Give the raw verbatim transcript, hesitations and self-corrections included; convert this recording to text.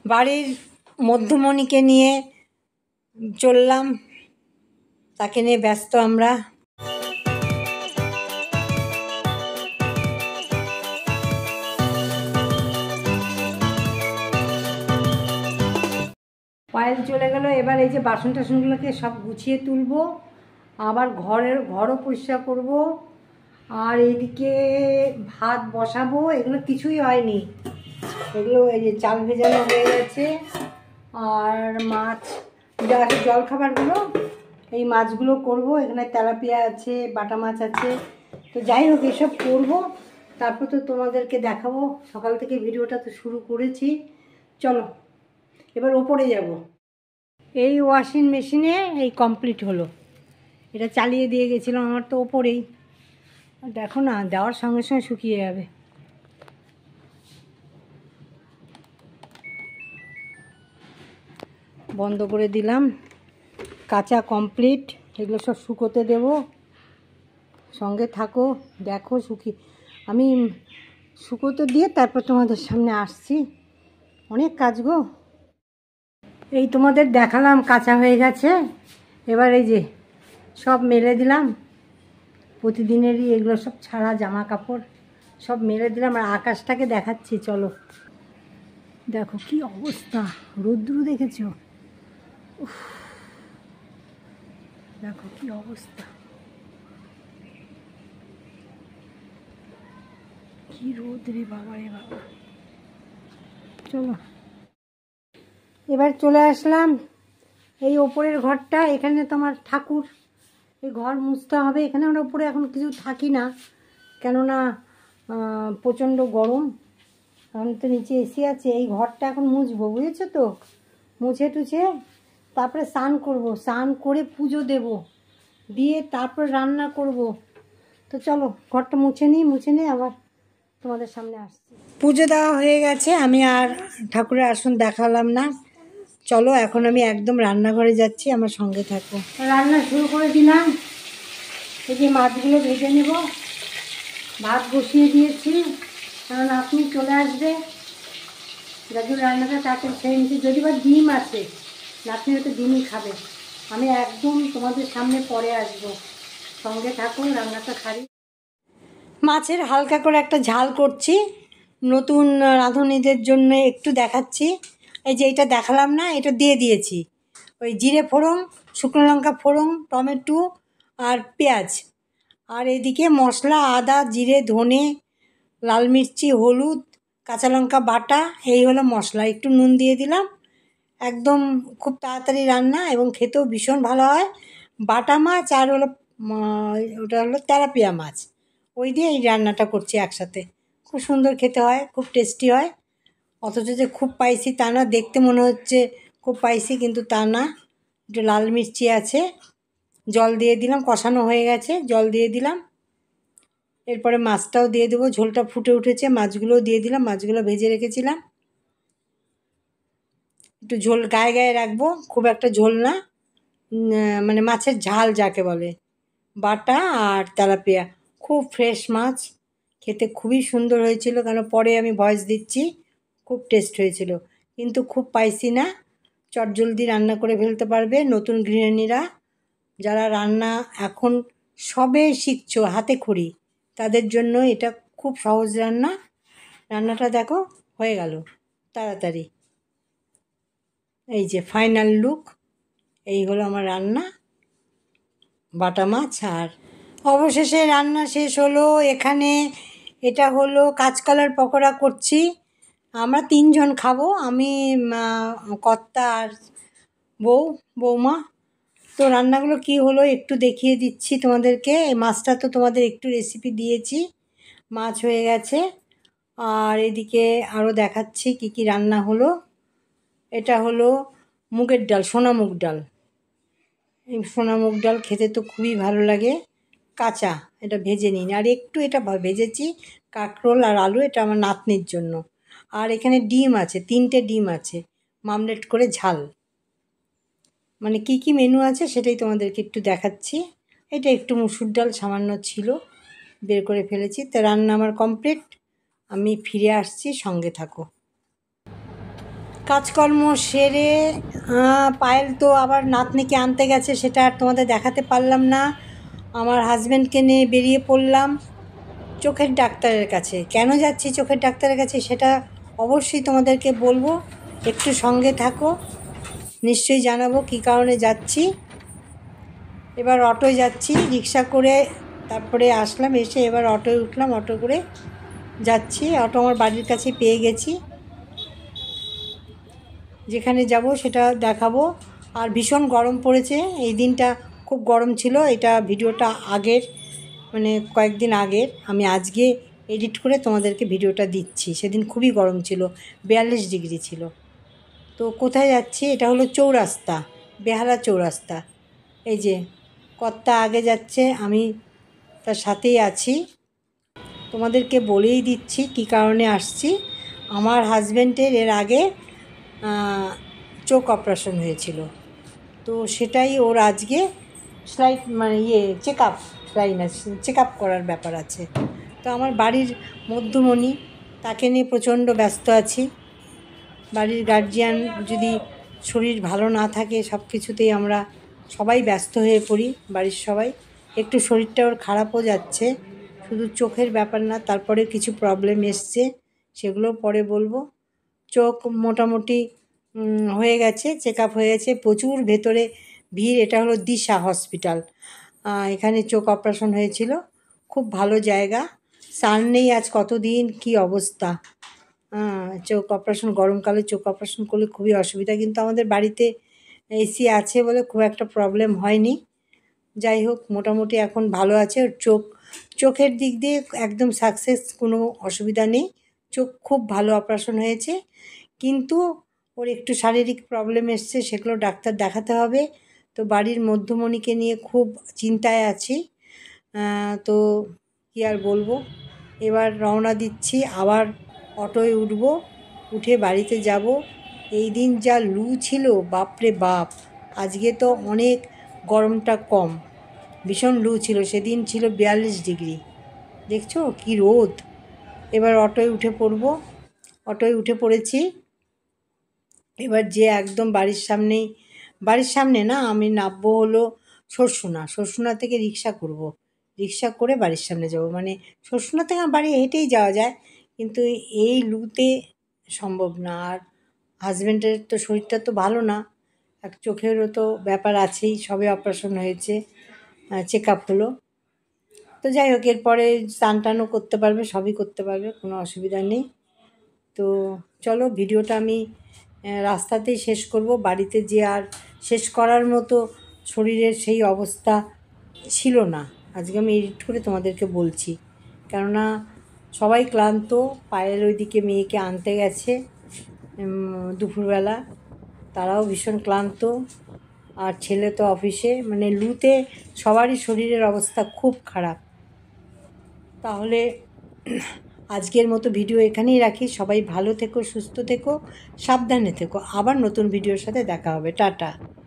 বাড়ির মধ্যমণিকে নিয়ে চললাম, তাকে নিয়ে ব্যস্ত আমরা। পায়েল চলে গেল। এবার এই যে বাসন টাসনগুলোকে সব গুছিয়ে তুলবো, আবার ঘরের ঘরও পরিষ্কার করব, আর এইদিকে ভাত বসাবো। এগুলো কিছুই হয়নি, এগুলো এই যে চাল ভেজানো হয়ে গেছে। আর মাছ যা আছে জলখাবারগুলো, এই মাছগুলো করব। এখানে তেলাপিয়া আছে, বাটা মাছ আছে। তো যাই হোক, এসব করবো, তারপর তো তোমাদেরকে দেখাবো। সকাল থেকে ভিডিওটা তো শুরু করেছি। চলো এবার ওপরে যাব। এই ওয়াশিং মেশিনে এই কমপ্লিট হলো, এটা চালিয়ে দিয়ে গেছিলাম আমার তো ওপরেই। দেখো না, দেওয়ার সঙ্গে সঙ্গে শুকিয়ে যাবে। বন্ধ করে দিলাম, কাঁচা কমপ্লিট। এগুলো সব শুকোতে দেব, সঙ্গে থাকো, দেখো শুকি আমি শুকোতে দিয়ে তারপর তোমাদের সামনে আসছি। অনেক কাজ গো। এই তোমাদের দেখালাম কাঁচা হয়ে গেছে। এবার এই যে সব মেলে দিলাম, প্রতিদিনেরই এগুলো সব ছাড়া জামা কাপড় সব মেলে দিলাম। আর আকাশটাকে দেখাচ্ছি, চলো দেখো কি অবস্থা। রোদ্দুর দেখেছো? দেখো কি অবস্থা, কি রোদ রে বাবা রে বাবা। চলো এবার চলে আসলাম এই ওপরের ঘরটা। এখানে তোমার ঠাকুর, এই ঘর মুছতে হবে। এখানে আমরা উপরে এখন কিছু থাকি না, কেননা প্রচণ্ড গরম। এখন তো নিচে এসি আছে। এই ঘরটা এখন মুছবো, বুঝেছো তো? মুছে টুছে তারপরে স্নান করব, স্নান করে পুজো দেব, দিয়ে তারপর রান্না করব। তো চলো ঘরটা মুছে নিই, মুছে নিই আবার তোমাদের সামনে আসছি। পুজো দেওয়া হয়ে গেছে, আমি আর ঠাকুরের আসন দেখালাম না। চলো এখন আমি একদম রান্নাঘরে যাচ্ছি, আমার সঙ্গে থাকো। রান্না শুরু করে দিলাম। এই যে মাছগুলো ভেজে নেব, ভাত বসিয়ে দিয়েছি, কারণ আপনি চলে আসবে, যার জন্য রান্নাটা তারপর খেয়ে নিচ্ছি। যদি বা ডিম আছে, আপনি হয়তো ডিমই খাবে। আমি একদম তোমাদের সামনে পরে আসবো, সঙ্গে থাকুন, রান্নাটা খাই। মাছের হালকা করে একটা ঝাল করছি, নতুন রাঁধুনিদের জন্য একটু দেখাচ্ছি। এই যে এটা দেখালাম না, এটা দিয়ে দিয়েছি ওই জিরে ফোড়ন, শুকনো লঙ্কা ফোড়ন, টমেটো আর পেঁয়াজ। আর এদিকে মশলা আদা জিরে ধনে লাল মির্চি হলুদ কাঁচা লঙ্কা বাটা, এই হলো মশলা। একটু নুন দিয়ে দিলাম। একদম খুব তাড়াতাড়ি রান্না এবং খেতেও ভীষণ ভালো হয়। বাটা মাছ আর হলো ওটা হলো তেলাপিয়া মাছ, ওই দিয়ে এই রান্নাটা করছি একসাথে। খুব সুন্দর খেতে হয়, খুব টেস্টি হয়। অথচ যে খুব স্পাইসি তা না, দেখতে মনে হচ্ছে খুব স্পাইসি, কিন্তু তা না। একটু লাল মির্চি আছে। জল দিয়ে দিলাম, কষানো হয়ে গেছে, জল দিয়ে দিলাম। এরপরে মাছটাও দিয়ে দেবো, ঝোলটা ফুটে উঠেছে, মাছগুলোও দিয়ে দিলাম। মাছগুলো ভেজে রেখেছিলাম, একটু ঝোল গায়ে গায়ে রাখবো, খুব একটা ঝোল না, মানে মাছের ঝাল যাকে বলে। বাটা আর তেলাপিয়া, খুব ফ্রেশ মাছ, খেতে খুবই সুন্দর হয়েছিল। কেন পরে আমি ভয়েস দিচ্ছি, খুব টেস্ট হয়েছিল। কিন্তু খুব স্পাইসি না, চটজলদি রান্না করে ফেলতে পারবে নতুন গৃহিণীরা, যারা রান্না এখন সবে শিখছো হাতে খড়ি, তাদের জন্য এটা খুব সহজ রান্না। রান্নাটা দেখো হয়ে গেল তাড়াতাড়ি। এই যে ফাইনাল লুক, এই হলো আমার রান্না, বাটা মাছ। আর অবশেষে রান্না শেষ হলো। এখানে এটা হলো কাঁচকলার পকোড়া করছি। আমরা তিনজন খাবো, আমি কর্তা আর বউ বৌমা। তো রান্নাগুলো কি হলো একটু দেখিয়ে দিচ্ছি তোমাদেরকে। এই মাছটা তো তোমাদের একটু রেসিপি দিয়েছি, মাছ হয়ে গেছে। আর এদিকে আরও দেখাচ্ছি কি কি রান্না হলো। এটা হলো মুগের ডাল, সোনা মুগ ডাল। এই সোনা মুগ ডাল খেতে তো খুবই ভালো লাগে, কাঁচা, এটা ভেজে নিন। আর একটু এটা ভেজেছি কাঁকরোল আর আলু, এটা আমার নাতনির জন্য। আর এখানে ডিম আছে, তিনটে ডিম আছে, মামলেট করে ঝাল। মানে কি কি মেনু আছে সেটাই তোমাদেরকে একটু দেখাচ্ছি। এটা একটু মুসুর ডাল সামান্য ছিল, বের করে ফেলেছি। তো রান্না আমার কমপ্লিট, আমি ফিরে আসছি, সঙ্গে থাকো। কাজকর্ম সেরে পায়েল তো আবার নাতনিকে আনতে গেছে, সেটা আর তোমাদের দেখাতে পারলাম না। আমার হাজব্যান্ডকে নিয়ে বেরিয়ে পড়লাম চোখের ডাক্তারের কাছে। কেন যাচ্ছি চোখের ডাক্তারের কাছে সেটা অবশ্যই তোমাদেরকে বলবো, একটু সঙ্গে থাকো, নিশ্চয়ই জানাবো কী কারণে যাচ্ছি। এবার অটোয় যাচ্ছি, রিক্সা করে তারপরে আসলাম, এসে এবার অটোয় উঠলাম, অটো করে যাচ্ছি। অটো আমার বাড়ির কাছে পেয়ে গেছি, যেখানে যাব সেটা দেখাবো। আর ভীষণ গরম পড়েছে, এই দিনটা খুব গরম ছিল। এটা ভিডিওটা আগের, মানে কয়েকদিন আগের, আমি আজকে এডিট করে তোমাদেরকে ভিডিওটা দিচ্ছি। সেদিন খুবই গরম ছিল, বিয়াল্লিশ ডিগ্রি ছিল। তো কোথায় যাচ্ছি, এটা হলো চৌরাস্তা, বেহালা চৌরাস্তা। এই যে কর্তা আগে যাচ্ছে, আমি তার সাথেই আছি। তোমাদেরকে বলেই দিচ্ছি কী কারণে আসছি। আমার হাজব্যান্ডের এর আগে চোখ অপারেশন হয়েছিল, তো সেটাই ওর আজকে স্লাইড মানে ইয়ে check up, slide check up করার ব্যাপার আছে। তো আমার বাড়ির মধ্যমণি, তাকে নিয়ে প্রচণ্ড ব্যস্ত আছি। বাড়ির গার্জিয়ান যদি শরীর ভালো না থাকে, সব কিছুতেই আমরা সবাই ব্যস্ত হয়ে পড়ি, বাড়ির সবাই। একটু শরীরটা ওর খারাপও যাচ্ছে, শুধু চোখের ব্যাপার না, তারপরে কিছু প্রবলেম এসছে, সেগুলো পরে বলবো। চোখ মোটামুটি হয়ে গেছে, চেক আপ হয়ে গেছে, প্রচুর ভেতরে ভিড়। এটা হলো দিশা হসপিটাল, এখানে চোখ অপারেশন হয়েছিল। খুব ভালো জায়গা, সান নেই আজ কতদিন, কি অবস্থা। হ্যাঁ, চোখ অপারেশন, গরমকালে চোখ অপারেশন করলে খুবই অসুবিধা, কিন্তু আমাদের বাড়িতে এসি আছে বলে খুব একটা প্রবলেম হয়নি। যাই হোক, মোটামুটি এখন ভালো আছে। ওর চোখ, চোখের দিক দিয়ে একদম সাকসেস, কোনো অসুবিধা নেই। চোখ খুব ভালো অপারেশন হয়েছে, কিন্তু ওর একটু শারীরিক প্রবলেম এসছে, সেগুলো ডাক্তার দেখাতে হবে। তো বাড়ির মধ্যমণিকে নিয়ে খুব চিন্তায় আছি। তো কী আর বলবো, এবার রওনা দিচ্ছি, আবার অটোয় উঠব, উঠে বাড়িতে যাব। এই দিন যা লু ছিল, বাপরে বাপ। আজকে তো অনেক গরমটা কম, ভীষণ লু ছিল, সেদিন ছিল বিয়াল্লিশ ডিগ্রি। দেখছো কি রোদ। এবার অটোয় উঠে পড়ব, অটোয় উঠে পড়েছি। এবার যে একদম বাড়ির সামনেই, বাড়ির সামনে না, আমি নামবো হলো সরসুনা, সরসুনা থেকে রিক্সা করব, রিক্সা করে বাড়ির সামনে যাব। মানে সরসুনা থেকে আমার বাড়ি হেঁটেই যাওয়া যায়, কিন্তু এই লুতে সম্ভব না। আর হাজব্যান্ডের তো শরীরটা তো ভালো না, এক চোখেরও তো ব্যাপার আছেই, সবে অপারেশন হয়েছে, চেক আপ হলো। তো যাই হোক, এরপরে স্নান টানও করতে পারবে, সবই করতে পারবে, কোনো অসুবিধা নেই। তো চলো, ভিডিওটা আমি রাস্তাতেই শেষ করব, বাড়িতে যে আর শেষ করার মতো শরীরের সেই অবস্থা ছিল না। আজকে আমি এডিট করে তোমাদেরকে বলছি, কেননা সবাই ক্লান্ত। পায়েল ওইদিকে মেয়েকে আনতে গেছে দুপুরবেলা, তারাও ভীষণ ক্লান্ত। আর ছেলে তো অফিসে, মানে লুতে সবারই শরীরের অবস্থা খুব খারাপ। তাহলে আজকের মতো ভিডিও এখানেই রাখি। সবাই ভালো থেকো, সুস্থ থেকো, সাবধানে থেকো। আবার নতুন ভিডিওর সাথে দেখা হবে। টাটা।